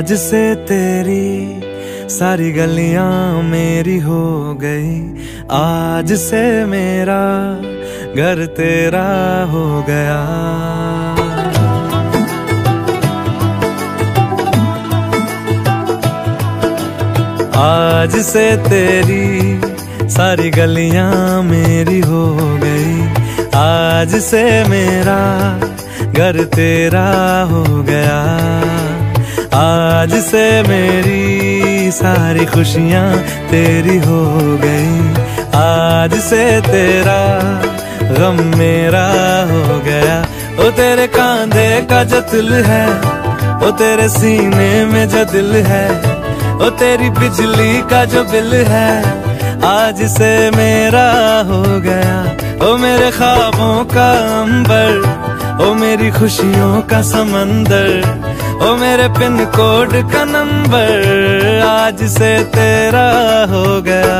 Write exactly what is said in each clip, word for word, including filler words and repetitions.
आज से तेरी सारी गलियां मेरी हो गई, आज से मेरा घर तेरा हो गया। आज से तेरी सारी गलियां मेरी हो गई, आज से मेरा घर तेरा हो गया। आज से मेरी सारी खुशियां तेरी हो गई, आज से तेरा गम मेरा हो गया। ओ तेरे कांधे का जो दिल है, ओ तेरे सीने में जो दिल है, ओ तेरी बिजली का जो बिल है, आज से मेरा हो गया। ओ मेरे ख्वाबों का अंबर, ओ मेरी खुशियों का समंदर, ओ मेरे पिन कोड का नंबर, आज से तेरा हो गया।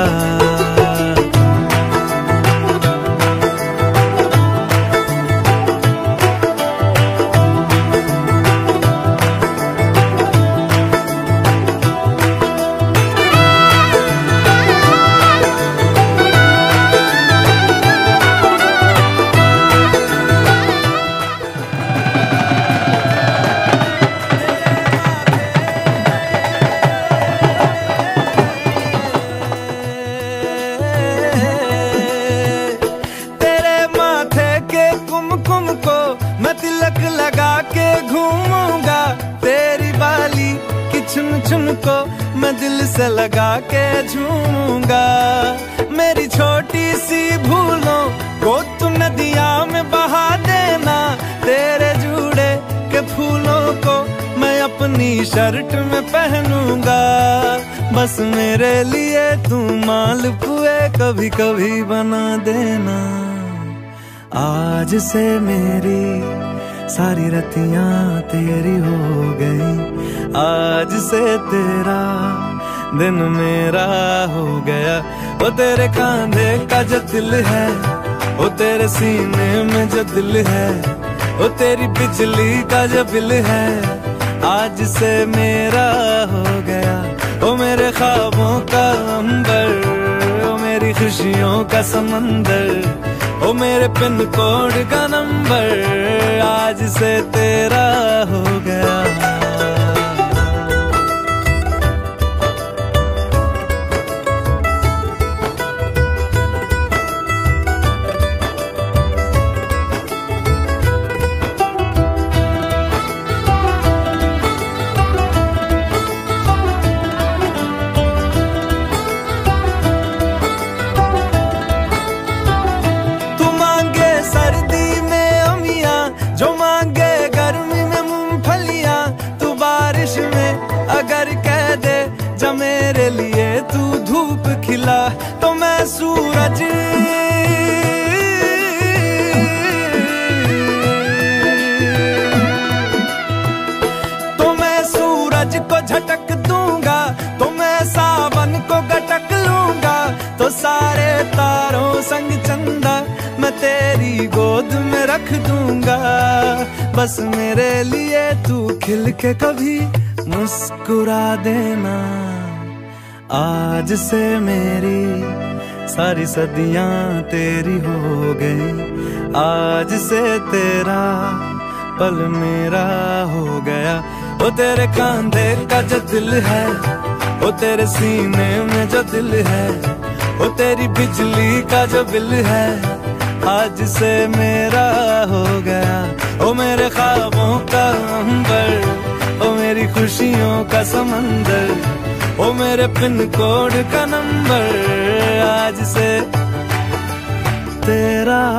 मैं तिलक लगा के घूमूंगा, तेरी बाली की चुन चुन को मैं दिल से लगा के झूमूंगा। मेरी छोटी सी भूलों को तू नदिया में बहा देना, तेरे जूड़े के फूलों को मैं अपनी शर्ट में पहनूंगा। बस मेरे लिए तू मालपुए कभी कभी बना देना। आज से मेरी सारी रतियां तेरी हो गई, आज से तेरा दिन मेरा हो गया। ओ तेरे कांधे का जो दिल है, ओ तेरे सीने में जो दिल है, ओ तेरी बिजली का जो बिल है, आज से मेरा हो गया। ओ मेरे ख्वाबों का अंबर, ओ मेरी खुशियों का समंदर, ओ मेरे पिन कोड का नंबर, आज से तेरा हो गया। जो मांगे गर्मी में मूंगफलियां, तू बारिश में अगर कह दे जा मेरे लिए तू धूप खिला, तो मैं सूरज तो मैं सूरज को झटक दूंगा, तो मैं सावन को गटक लूंगा, तो सारे तारों संग चंदा मैं तेरी गोद में रख दूंगा। बस मेरे लिए तू खिल के कभी मुस्कुरा देना। आज से मेरी सारी सदियां तेरी हो गई, आज से तेरा पल मेरा हो गया। ओ तेरे कांधे का जो दिल है, ओ तेरे सीने में जो दिल है, ओ तेरी बिजली का जो बिल है, आज से मेरा हो गया। ओ मेरे ख्वाबों का अंबर, ओ मेरी खुशियों का समंदर, ओ मेरे पिन कोड का नंबर, आज से तेरा